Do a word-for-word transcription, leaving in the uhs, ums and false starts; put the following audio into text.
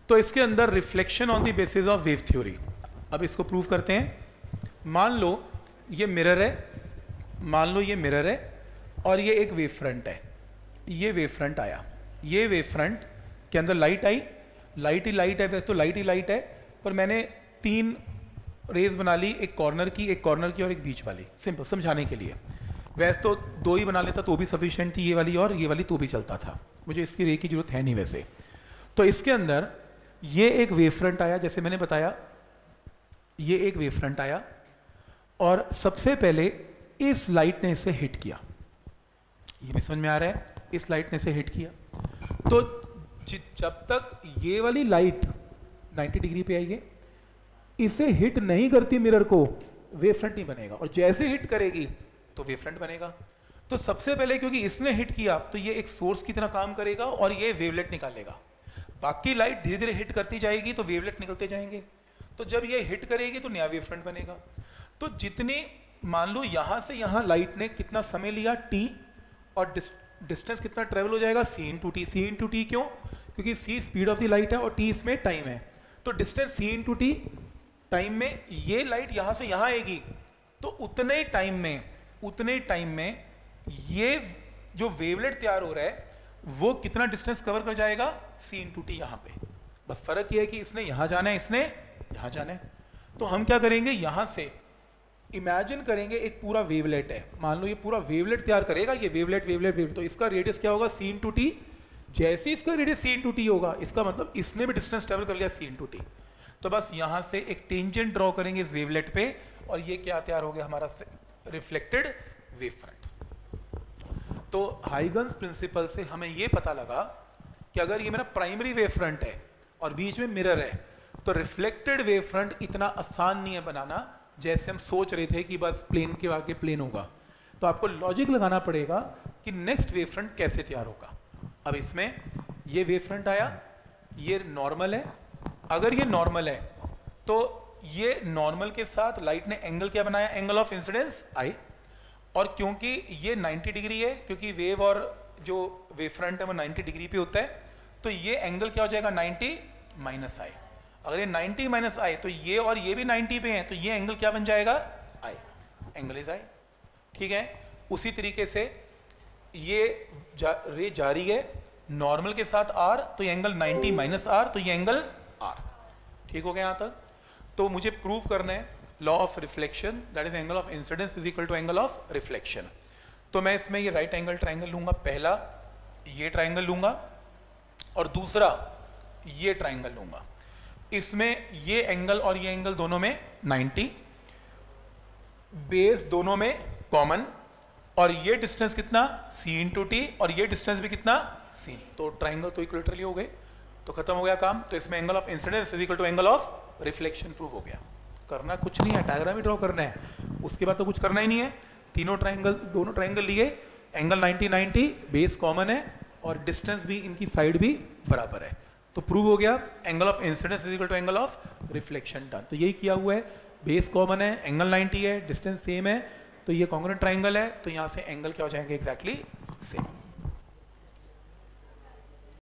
तो इसके अंदर reflection on the basis of wave theory. अब इसको प्रूव करते हैं। मान लो ये मिरर है, मान लो ये मिरर है और ये एक वेव फ्रंट है। ये वेव फ्रंट आया, ये वेव फ्रंट के अंदर लाइट आई, लाइट ही लाइट है, वैसे तो लाइट ही लाइट है, पर मैंने तीन रेज बना ली, एक कॉर्नर की, एक कॉर्नर की और एक बीच वाली, सिंपल समझाने के लिए। वैसे तो दो ही बना लेता तो भी सफिशिएंट थी, ये वाली और ये वाली तो भी चलता था, मुझे इसकी रे की जरूरत है नहीं वैसे। तो इसके अंदर ये एक वेव फ्रंट आया, जैसे मैंने बताया ये एक वेव फ्रंट आया और सबसे पहले इस लाइट ने इसे हिट किया, ये भी समझ में आ रहा है, इस लाइट ने इसे हिट किया। तो जब तक ये वाली लाइट नब्बे डिग्री पे आई है, इसे हिट नहीं करती मिरर को, वेव फ्रंट नहीं बनेगा, और जैसे हिट करेगी तो वेव फ्रंट बनेगा। तो सबसे पहले क्योंकि इसने हिट किया तो ये एक सोर्स की तरह काम करेगा और ये वेवलेट निकालेगा। बाकी लाइट धीरे धीरे हिट करती जाएगी तो वेवलेट निकलते जाएंगे, तो जब ये हिट करेगी तो नया वेव फ्रंट बनेगा। तो जितनी, मान लो यहां से यहां लाइट ने कितना समय लिया टी, और डिस्टेंस कितना ट्रेवल हो जाएगा C into T. C into T क्यों? क्योंकि C speed of the light है और टी इसमें टाइम है, तो distance C into T time में ये लाइट यहां से यहां आएगी, तो उतने टाइम में उतने टाइम में ये जो वेवलेट तैयार हो रहा है वो कितना डिस्टेंस कवर कर जाएगा सी इंटू टी यहां पे। बस फर्क ये है कि इसने यहां जाना है, इसने यहां जाना है। तो हम क्या करेंगे, यहां से इमेजिन करेंगे एक पूरा वेवलेट है, मान लो ये पूरा वेवलेट तैयार करेगा, ये वेवलेट वेवलेट वेवलेट, तो इसका रेडियस क्या होगा सी इंटू टी। जैसे इसका रेडियस सी इंटू टी होगा, इसका मतलब इसने भी डिस्टेंस ट्रेवल कर लिया सी इंटू टी। तो बस यहां से एक टेंजेंट ड्रॉ करेंगे इस वेवलेट पे और ये क्या तैयार हो गया हमारा रिफ्लेक्टेड वेव फ्रंट। तो हाइगन्स प्रिंसिपल से हमें ये पता लगा कि अगर ये मेरा प्राइमरी वेव फ्रंट है और बीच में मिरर है, तो रिफ्लेक्टेड वेव फ्रंट इतना आसान नहीं है बनाना जैसे हम सोच रहे थे कि बस प्लेन के आगे प्लेन होगा। तो आपको लॉजिक लगाना पड़ेगा कि नेक्स्ट वेव फ्रंट कैसे तैयार होगा। अब इसमें ये वेव फ्रंट आया, ये नॉर्मल है, अगर ये नॉर्मल है तो ये नॉर्मल के साथ लाइट ने एंगल क्या बनाया, एंगल ऑफ इंसिडेंस आई, और क्योंकि ये नब्बे डिग्री है, क्योंकि वेव और जो वेव फ्रंट है वो नब्बे डिग्री पे होता है, तो ये एंगल क्या हो जाएगा नब्बे माइनस आई। अगर ये नब्बे माइनस आई तो ये और ये भी नब्बे पे हैं, तो ये एंगल क्या बन जाएगा आई, एंगल इज आई। ठीक है, उसी तरीके से ये जा, रे जारी है नॉर्मल के साथ आर, तो ये एंगल नब्बे माइनस आर, तो ये एंगल आर। ठीक हो गया यहाँ तक। तो मुझे प्रूव करना है law of reflection, that is angle of incidence is equal to angle of reflection. तो मैं इसमें ये राइट एंगल ट्राइंगल लूंगा, पहला ये ट्राइंगल लूंगा और दूसरा ये ट्राइंगल लूंगा। इसमें ये एंगल और ये एंगल दोनों में नब्बे, बेस दोनों में कॉमन, और ये डिस्टेंस कितना सी इंटू टी, और ये डिस्टेंस भी कितना सी, तो ट्राइंगल तो इक्वलिटरली हो गए, तो खत्म हो गया काम। तो इसमें angle of incidence is equal to angle of reflection prove हो गया। करना कुछ नहीं है, डायग्राम ही ड्रॉ करना है, उसके बाद तो कुछ करना ही नहीं है। तीनों ट्राइंगल, दोनों ट्राइंगल लिए, एंगल नब्बे नब्बे, बेस कॉमन है और डिस्टेंस भी इनकी साइड भी बराबर है, तो प्रूव हो गया angle of incidence is equal to angle of reflection done. तो यही किया हुआ है, बेस कॉमन है, एंगल नब्बे है, डिस्टेंस सेम है, तो ये कॉन्ग्रुएंट ट्राइंगल है, तो यहाँ से एंगल क्या हो जाएंगे एग्जैक्टली सेम।